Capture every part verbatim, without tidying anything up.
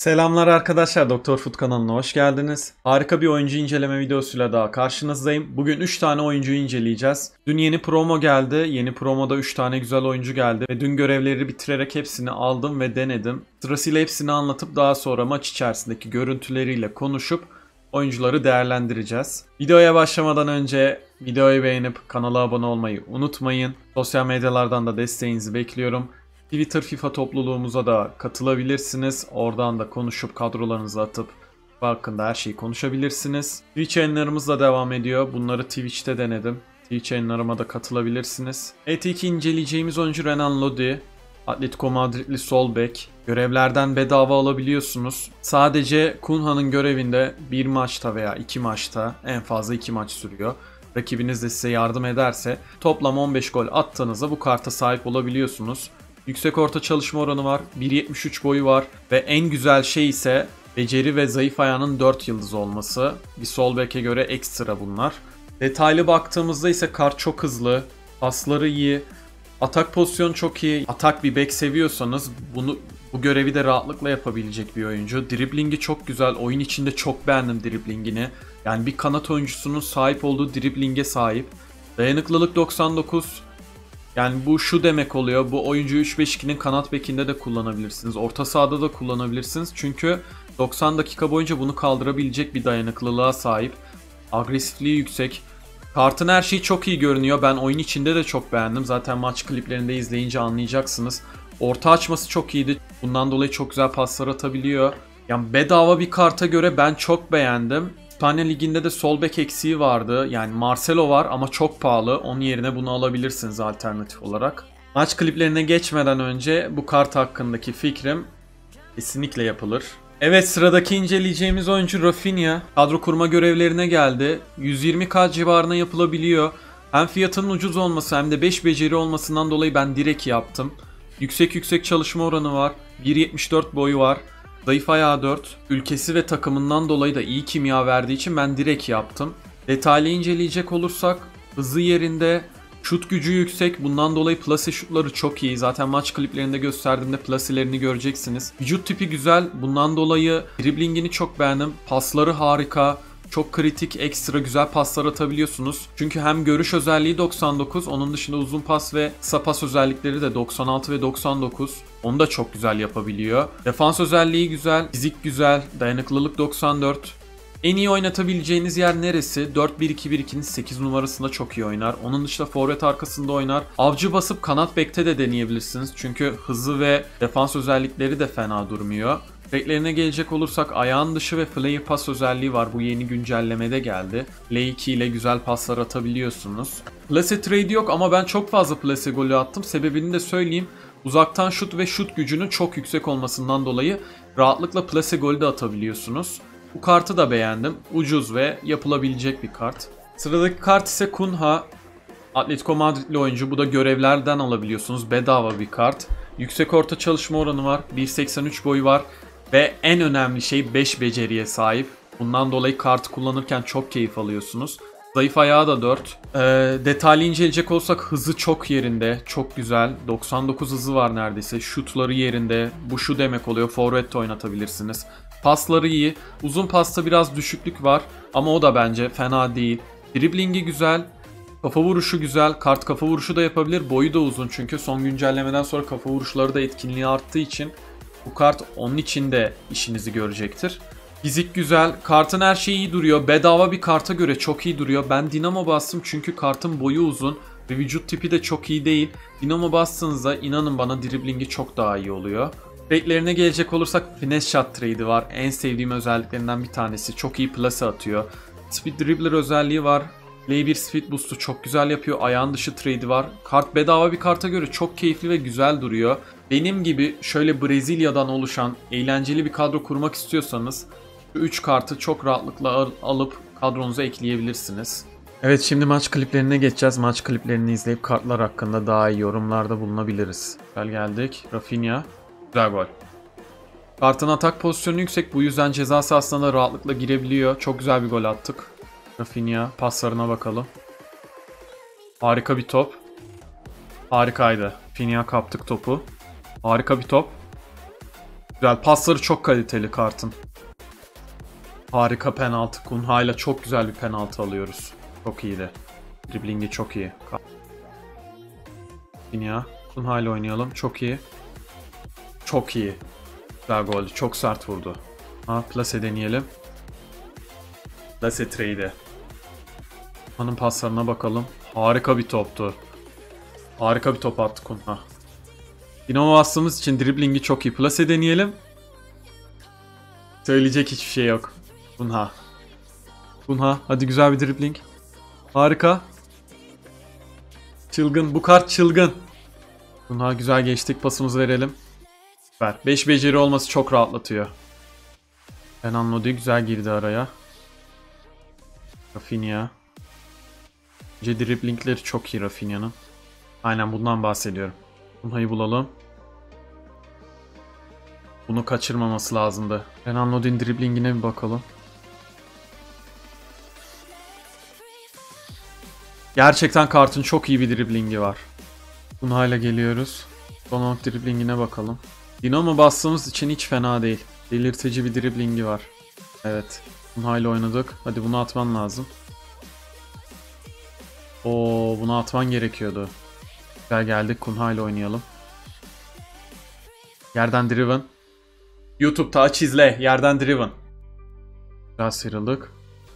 Selamlar arkadaşlar, Doktor Foot kanalına hoş geldiniz. Harika bir oyuncu inceleme videosuyla daha karşınızdayım. Bugün üç tane oyuncuyu inceleyeceğiz. Dün yeni promo geldi. Yeni promoda üç tane güzel oyuncu geldi. Ve dün görevleri bitirerek hepsini aldım ve denedim. Sırasıyla hepsini anlatıp daha sonra maç içerisindeki görüntüleriyle konuşup oyuncuları değerlendireceğiz. Videoya başlamadan önce videoyu beğenip kanala abone olmayı unutmayın. Sosyal medyalardan da desteğinizi bekliyorum. Twitter FIFA topluluğumuza da katılabilirsiniz. Oradan da konuşup kadrolarınızı atıp hakkında her şeyi konuşabilirsiniz. Twitch yayınlarımız da devam ediyor. Bunları Twitch'te denedim. Twitch yayınlarıma da katılabilirsiniz. Evet, ilk inceleyeceğimiz oyuncu Renan Lodi. Atletico Madridli sol bek. Görevlerden bedava alabiliyorsunuz. Sadece Cunha'nın görevinde bir maçta veya iki maçta, en fazla iki maç sürüyor. Rakibiniz de size yardım ederse toplam on beş gol attığınızda bu karta sahip olabiliyorsunuz. Yüksek orta çalışma oranı var. bir yetmiş üç boyu var. Ve en güzel şey ise beceri ve zayıf ayağının dört yıldız olması. Bir sol beke göre ekstra bunlar. Detaylı baktığımızda ise kart çok hızlı. Pasları iyi. Atak pozisyonu çok iyi. Atak bir bek seviyorsanız bunu bu görevi de rahatlıkla yapabilecek bir oyuncu. Driblingi çok güzel. Oyun içinde çok beğendim driblingini. Yani bir kanat oyuncusunun sahip olduğu driblinge sahip. Dayanıklılık doksan dokuz. Yani bu şu demek oluyor. Bu oyuncuyu üç beş ikinin kanat bekinde de kullanabilirsiniz. Orta sahada da kullanabilirsiniz. Çünkü doksan dakika boyunca bunu kaldırabilecek bir dayanıklılığa sahip. Agresifliği yüksek. Kartın her şeyi çok iyi görünüyor. Ben oyun içinde de çok beğendim. Zaten maç kliplerinde izleyince anlayacaksınız. Orta açması çok iyiydi. Bundan dolayı çok güzel paslar atabiliyor. Yani bedava bir karta göre ben çok beğendim. İspanya Ligi'nde de sol bek eksiği vardı. Yani Marcelo var ama çok pahalı. Onun yerine bunu alabilirsiniz alternatif olarak. Maç kliplerine geçmeden önce bu kart hakkındaki fikrim kesinlikle yapılır. Evet, sıradaki inceleyeceğimiz oyuncu Rafinha. Kadro kurma görevlerine geldi. yüz yirmi bin civarına yapılabiliyor. Hem fiyatının ucuz olması hem de beş beceri olmasından dolayı ben direkt yaptım. Yüksek yüksek çalışma oranı var. bir yetmiş dört boyu var. Zayıf ayağı dört. Ülkesi ve takımından dolayı da iyi kimya verdiği için ben direkt yaptım. Detaylı inceleyecek olursak hızı yerinde, şut gücü yüksek. Bundan dolayı plase şutları çok iyi. Zaten maç kliplerinde gösterdiğimde plaselerini göreceksiniz. Vücut tipi güzel. Bundan dolayı driblingini çok beğendim. Pasları harika. Çok kritik, ekstra güzel paslar atabiliyorsunuz. Çünkü hem görüş özelliği doksan dokuz, onun dışında uzun pas ve kısa pas özellikleri de doksan altı ve doksan dokuz. Onu da çok güzel yapabiliyor. Defans özelliği güzel, fizik güzel, dayanıklılık doksan dört. En iyi oynatabileceğiniz yer neresi? dört bir iki bir ikinin sekiz numarasında çok iyi oynar. Onun dışında forvet arkasında oynar. Avcı basıp kanat bekte de deneyebilirsiniz. Çünkü hızı ve defans özellikleri de fena durmuyor. Beklerine gelecek olursak ayağın dışı ve flare pas özelliği var. Bu yeni güncellemede geldi. L iki ile güzel paslar atabiliyorsunuz. Plase trade yok ama ben çok fazla plase golü attım. Sebebini de söyleyeyim. Uzaktan şut ve şut gücünün çok yüksek olmasından dolayı rahatlıkla plase golü de atabiliyorsunuz. Bu kartı da beğendim. Ucuz ve yapılabilecek bir kart. Sıradaki kart ise Cunha. Atletico Madridli oyuncu. Bu da görevlerden alabiliyorsunuz. Bedava bir kart. Yüksek orta çalışma oranı var. bir seksen üç boyu var. Ve en önemli şey beş beceriye sahip. Bundan dolayı kartı kullanırken çok keyif alıyorsunuz. Zayıf ayağı da dört. Ee, detaylı inceleyecek olsak hızı çok yerinde. Çok güzel. doksan dokuz hızı var neredeyse. Şutları yerinde. Bu şu demek oluyor. Forvet de oynatabilirsiniz. Pasları iyi. Uzun pasta biraz düşüklük var. Ama o da bence fena değil. Driblingi güzel. Kafa vuruşu güzel. Kart kafa vuruşu da yapabilir. Boyu da uzun çünkü son güncellemeden sonra kafa vuruşları da etkinliği arttığı için bu kart onun için de işinizi görecektir. Fizik güzel. Kartın her şeyi iyi duruyor. Bedava bir karta göre çok iyi duruyor. Ben Dinamo bastım çünkü kartın boyu uzun ve vücut tipi de çok iyi değil. Dinamo bastığınızda inanın bana driblingi çok daha iyi oluyor. Trade'lerine gelecek olursak finesse shot trade'i var. En sevdiğim özelliklerinden bir tanesi. Çok iyi plase atıyor. Speed dribbler özelliği var. L bir speed boost'u çok güzel yapıyor. Ayağın dışı trade'i var. Kart bedava bir karta göre çok keyifli ve güzel duruyor. Benim gibi şöyle Brezilya'dan oluşan eğlenceli bir kadro kurmak istiyorsanız bu üç kartı çok rahatlıkla al alıp kadronuza ekleyebilirsiniz. Evet, şimdi maç kliplerine geçeceğiz. Maç kliplerini izleyip kartlar hakkında daha iyi yorumlarda bulunabiliriz. Gel geldik. Rafinha. Güzel gol. Kartın atak pozisyonu yüksek. Bu yüzden ceza sahasına da rahatlıkla girebiliyor. Çok güzel bir gol attık. Rafinha. Paslarına bakalım. Harika bir top. Harikaydı. Rafinha kaptık topu. Harika bir top. Güzel. Pasları çok kaliteli kartın. Harika penaltı. Kunha ile çok güzel bir penaltı alıyoruz. Çok iyiydi. Driblingi çok iyi. Ya. Kunha ile oynayalım. Çok iyi. Çok iyi. Güzel gol. Çok sert vurdu. Ha, plase deneyelim. Plase trade. Hanım paslarına bakalım. Harika bir toptu. Harika bir top attı Kunha. Dinamo bastığımız için driblingi çok iyi. Plase deneyelim. Söyleyecek hiçbir şey yok. Kunha. Kunha. Hadi güzel bir dribling. Harika. Çılgın. Bu kart çılgın. Kunha güzel geçtik. Pasımızı verelim. Süper. beş beceri olması çok rahatlatıyor. Renan Lodi güzel girdi araya. Rafinha. Önce driblingleri çok iyi Rafinha'nın. Aynen bundan bahsediyorum. Kunha'yı bulalım. Bunu kaçırmaması lazımdı. Renan Lodi'nin driblingine bir bakalım. Gerçekten kartın çok iyi bir driblingi var. Kunha ile geliyoruz. Son driblingine bakalım. Dinamo bastığımız için hiç fena değil. Delirtici bir driblingi var. Evet. Kunha ile oynadık. Hadi bunu atman lazım. Oo, bunu atman gerekiyordu. Güzel geldik. Kunha ile oynayalım. Yerden driven. YouTube'da aç izle. Yerden driven. Güzel sıyrıldık.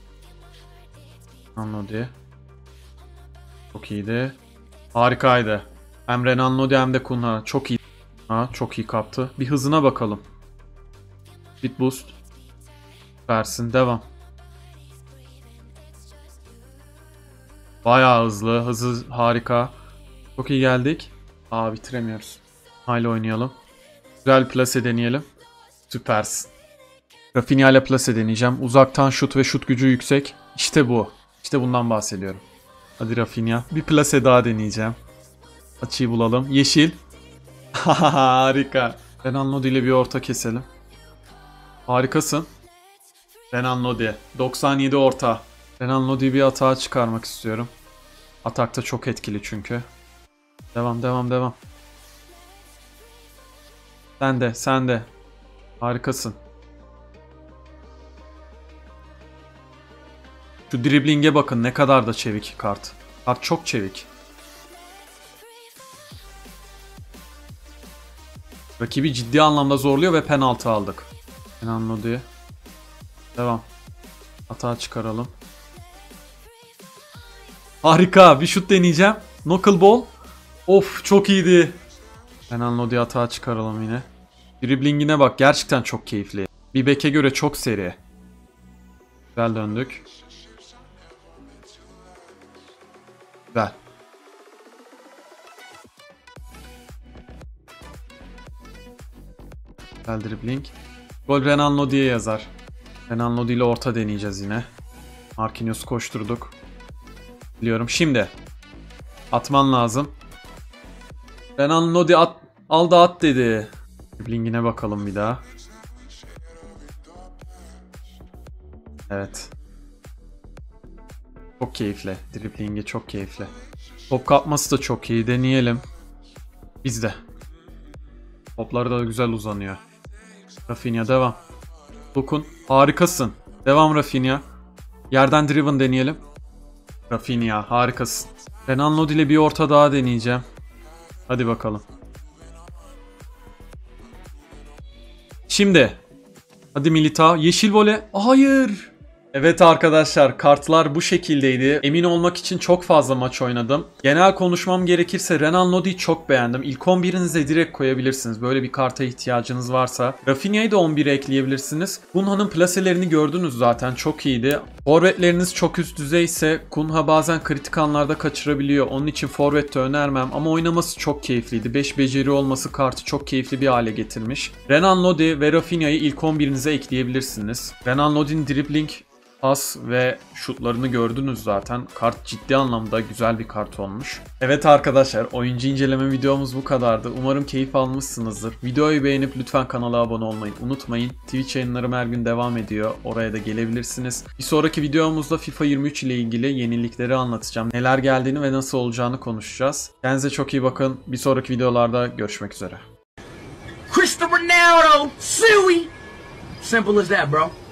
Renan Lodi. Çok iyiydi. Harikaydı. Hem Renan Lodi hem de Kunha. Çok iyi. Ha, çok iyi kaptı. Bir hızına bakalım. Speed boost. Versin. Devam. Bayağı hızlı. Hızı harika. Çok iyi geldik. Aa, bitiremiyoruz. Hala oynayalım. Güzel plase deneyelim. Süpersin. Rafinha ile plase deneyeceğim. Uzaktan şut ve şut gücü yüksek. İşte bu. İşte bundan bahsediyorum. Hadi Rafinha. Bir plase daha deneyeceğim. Açıyı bulalım. Yeşil. Harika. Renan Lodi ile bir orta keselim. Harikasın. Renan Lodi. doksan yedi orta. Renan Lodi'yi bir atağa çıkarmak istiyorum. Atakta çok etkili çünkü. Devam devam devam. Sen de sen de. Harikasın. Şu driblinge bakın ne kadar da çevik kart. Kart çok çevik. Rakibi ciddi anlamda zorluyor ve penaltı aldık. Renan Lodi. Devam. Hata çıkaralım. Harika. Bir şut deneyeceğim. Knuckleball. Of çok iyiydi. Renan Lodi hata çıkaralım yine. Driblingine bak. Gerçekten çok keyifli. Bir beke göre çok seri. Güzel döndük. Güzel. Güzel dribbling. Gol Renan Lodi'ye yazar. Renan Lodi ile orta deneyeceğiz yine. Marquinhos koşturduk. Biliyorum. Şimdi. Atman lazım. Renan Lodi at, al da at dedi. Dribblingine bakalım bir daha. Evet. Çok keyifli. Dribblingi çok keyifli. Top kapması da çok iyi. Deneyelim. Bizde. Topları da güzel uzanıyor. Rafinha devam. Dokun. Harikasın. Devam Rafinha. Yerden driven deneyelim. Rafinha harikasın. Renan Lodi ile bir orta daha deneyeceğim. Hadi bakalım. Şimdi. Hadi Militao. Yeşil voley. Hayır. Evet arkadaşlar, kartlar bu şekildeydi. Emin olmak için çok fazla maç oynadım. Genel konuşmam gerekirse Renan Lodi'yi çok beğendim. İlk on birinize direkt koyabilirsiniz. Böyle bir karta ihtiyacınız varsa. Rafinha'yı da on bire ekleyebilirsiniz. Kunha'nın plaselerini gördünüz zaten, çok iyiydi. Forvetleriniz çok üst düzey ise Kunha bazen kritik anlarda kaçırabiliyor. Onun için forvet de önermem ama oynaması çok keyifliydi. beş beceri olması kartı çok keyifli bir hale getirmiş. Renan Lodi ve Rafinha'yı ilk on birinize ekleyebilirsiniz. Renan Lodi'nin dribbling, pas ve şutlarını gördünüz zaten. Kart ciddi anlamda güzel bir kart olmuş. Evet arkadaşlar, oyuncu inceleme videomuz bu kadardı. Umarım keyif almışsınızdır. Videoyu beğenip lütfen kanala abone olmayı unutmayın. Twitch yayınlarım her gün devam ediyor. Oraya da gelebilirsiniz. Bir sonraki videomuzda FIFA yirmi üç ile ilgili yenilikleri anlatacağım. Neler geldiğini ve nasıl olacağını konuşacağız. Kendinize çok iyi bakın. Bir sonraki videolarda görüşmek üzere. now though, suey. Simple as that, bro.